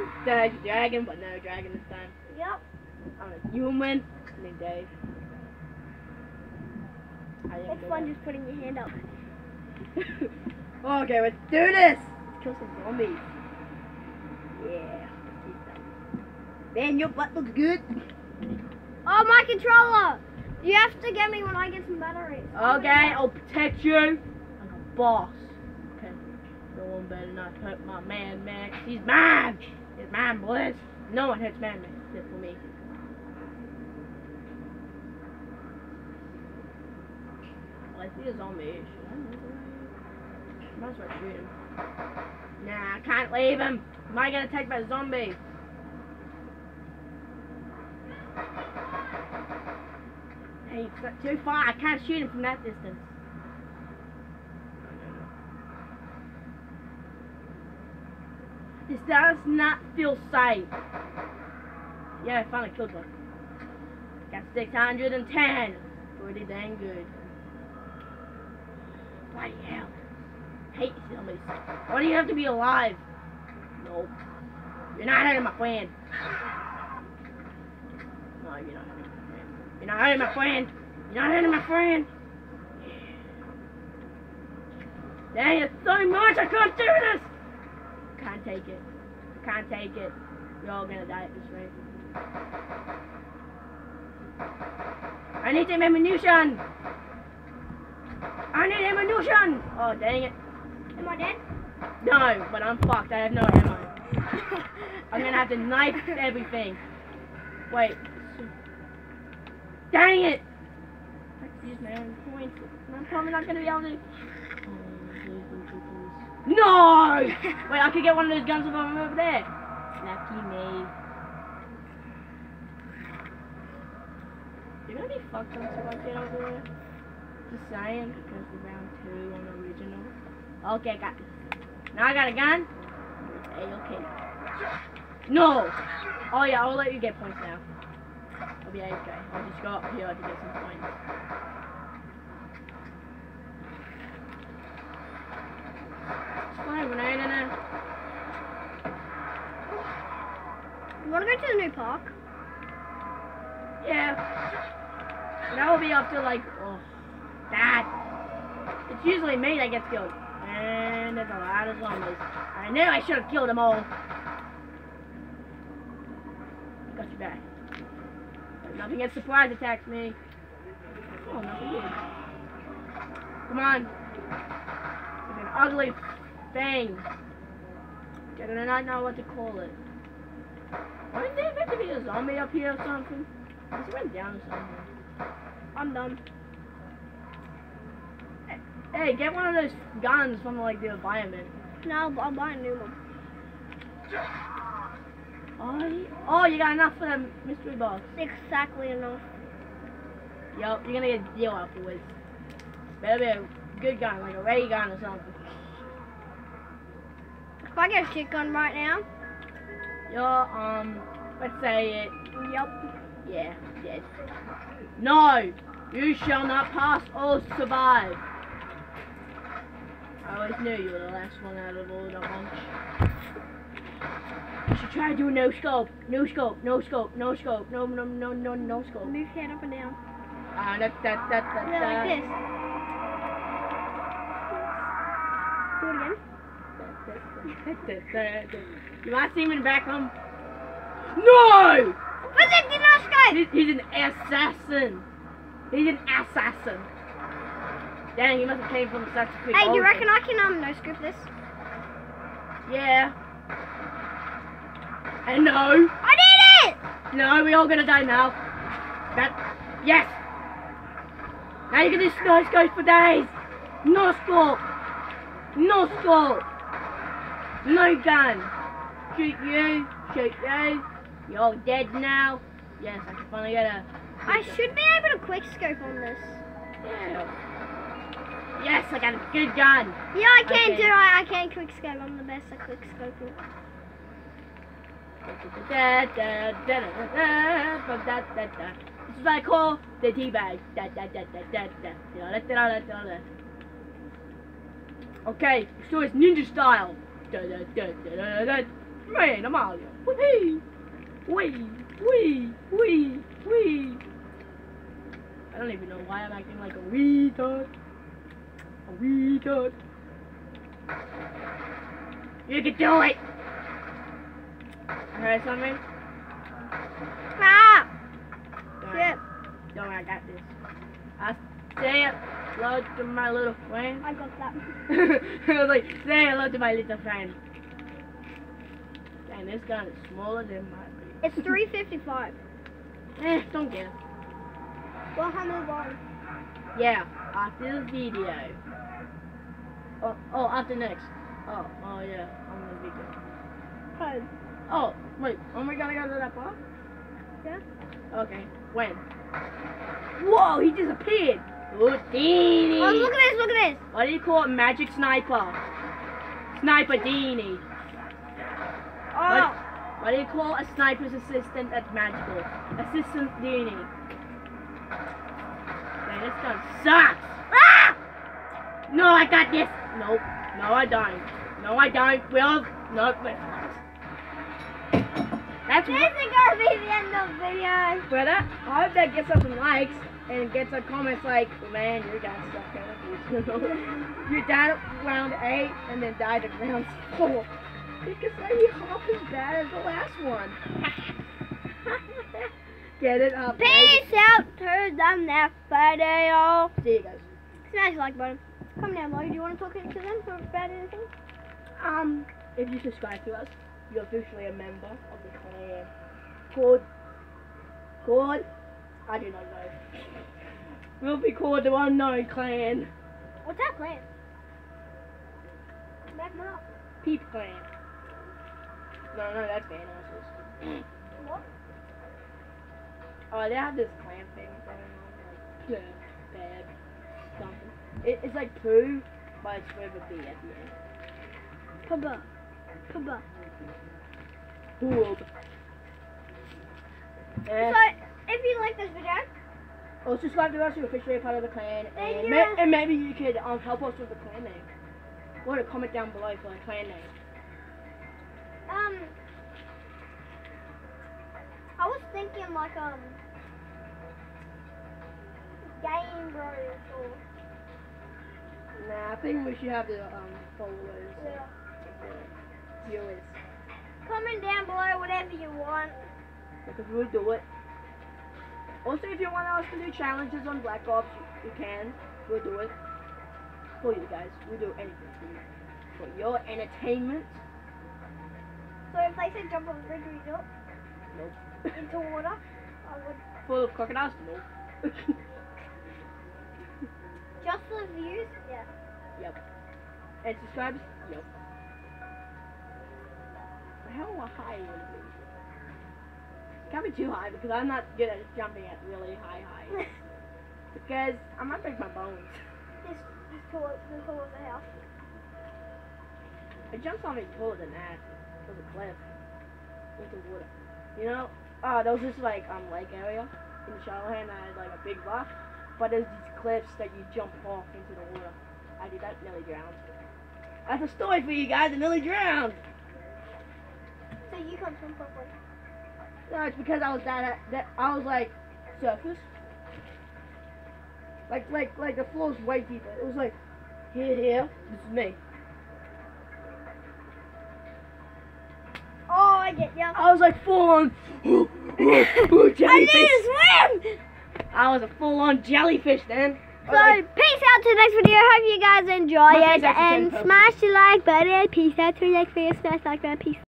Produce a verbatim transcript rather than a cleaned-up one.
Dave's a dragon, but no dragon this time. Yep. I'm a human named Dave. I didn't It's do fun that. just putting your hand up. Okay, let's do this! Let's kill some zombies. Yeah. Man, your butt looks good. Oh, my controller! You have to get me when I get some batteries. Okay, I'll protect you. I'm a boss. Okay. No one better not hurt my man, man. 'Cause he's mine! He's mine, boys. No one hurts man, man, except for me. Oh, I see a zombie. Should I move away? I might as well shoot him. Nah, I can't leave him. Am I gonna attack by a zombie? Hey, it's not too far. I can't shoot him from that distance. This does not feel safe. Yeah, I finally killed one. Got six hundred ten. Pretty dang good. Bloody hell. Hate zombies. Why do you have to be alive? Nope. You're not hurting my friend. No, you're not hurting my friend. You're not hurting my friend. You're not hurting my friend. Dang, it's so much. I can't do this. Can't take it. Can't take it. We're all gonna die at this rate. I need some ammunition. I need ammunition. Oh, dang it. Am I dead? No, but I'm fucked. I have no ammo. I'm gonna have to knife everything. Wait. Dang it! I used my own points. I'm probably not gonna be able to. No! Wait, I could get one of those guns if I'm over there. Lucky me. You're gonna be fucked up if I get over there. Just saying, because we're round two on the original. Okay, I got this. Now I got a gun. Hey, okay. No! Oh yeah, I'll let you get points now. I'll be okay. I'll just go up here to get some points. Fire grenade in it. You wanna go to the new park? Yeah. That will be up to like, oh, that. It's usually me that gets killed. And there's a lot of zombies. I knew I should have killed them all. Got you back. Nothing gets surprise attacks me. Oh, nothing did. Come on. It's an ugly thing. I do not know what to call it. Why is there meant to be a zombie up here or something? I just went down somewhere. I'm done. Hey, get one of those guns from like the environment. No, I'll buy a new one. Oh, oh, you got enough for the mystery box. Exactly enough. Yup, you're gonna get a deal afterwards. Better be a good gun, like a ray gun or something. If I get a shit gun right now. Yo, um, let's say it. Yup. Yeah, dead. No! You shall not pass or survive. I always knew you were the last one out of all the bunch. You should try to do no scope, no scope, no scope, no scope, no, no, no, no, no scope. Move head up and down. Ah, that, that, that, that, Yeah, that. like this. Do it again. You want to see him in the back home? No! But that did not scope! He's, he's an assassin. He's an assassin. Dang, he must have came from such a quick. Hey, do you reckon I can um no scope this? Yeah. And no. I did it! No, we all gonna die now. That. Yes. Now you can do no scopes for days. No scope. No scope. No gun. Shoot you. Shoot you. You're all dead now. Yes, I can finally get a. I should be able to quick scope on this. Yeah. Yes, I got a good gun. Yeah, I can Okay. do it. I can quick scope. I'm the best at quick scoping. Da, da, da, da, da, da, da, da, da. This is what I call the teabag. Da, da, da, da, da, da, da, da, da, da, da. Okay, so it's ninja style. Da, da, da, da, da, da. Man, I'm out here. Wee, wee, wee, wee, wee. I don't even know why I'm acting like a retard. A retard. You can do it. Heard something? Ah! Don't Shit. worry. Don't worry, I got this. I say hello to my little friend. I got that. I was like, say hello to my little friend. And this gun is smaller than my baby. It's three fifty-five. Eh, don't care. Well, how move on? Yeah, after the video. Oh, oh, after next. Oh, oh yeah, I'm gonna be good. Home. Oh, wait, oh my god, I gotta go that far? Yeah. Okay, when? Whoa, he disappeared! Houdini! Oh, look at this, look at this. What do you call it? Magic sniper. Sniper Dini. Oh. What, what do you call a sniper's assistant that's magical? Assistant Dini. Man, this gun sucks! Ah! No, I got this! Nope. No, I don't. No, I don't. Will. Nope. That's This what. is gonna be the end of the video. But I, I hope that gets us some likes and gets some comments like, man, you guys suck. You died at round eight and then died at round four. You can say you half as bad as the last one. Get it up. Peace out to the next video. See you guys. Smash the like button. Come down below. Do you want to talk to them about anything? Um, if you subscribe to us, you're officially a member of the clan. Called, called, I do not know. We'll be called the Unknown Clan. What's that plan? Back me up. Peep Clan. No, no, that's Vanos. What? Oh, they have this clan thing going on, like, bad, bad, something. It, it's like poo, but it's with a B at the end. Papa. Papa. Cool. Yeah. So, if you like this video, Well, subscribe to us, you're officially a part of the clan, Thank and, you. ma and maybe you could um, help us with the clan name. Or a comment down below for a clan name. um, I was thinking like um, Game Bros or Nah, I think we should have the um, followers, yeah. uh, viewers, Comment down below whatever you want. because we'll do it. Also, if you want us to do challenges on Black Ops, you, you can. We'll do it. For you guys. We'll do anything for you. For your entertainment. So if they say jump on the bridge, we do it Nope. into water. I would Full of crocodiles? Nope. just for views. Yeah. Yep. And subscribes? Yep. How high would it be? It can't be too high because I'm not good at jumping at really high heights. Because I might break my bones. This this tall this tall as a house. I jumped something taller than that. It was a cliff. Into water. You know, uh, there was this like um lake area in Shadowland that had like a big rock, but there's these cliffs that you jump off into the water. I did that, nearly drowned. That's a story for you guys, I nearly drowned. So you come from properly. No, it's because I was that, that I was like surface. Like like like the floor's way deeper. It was like here here. This is me. Oh, I get ya. I was like full on I jellyfish. need to swim. I was a full on jellyfish then. So peace out to the next video. Hope you guys enjoy My it face actually and turned purple. smash the like button. Peace out to the next video. Smash the like button. Peace.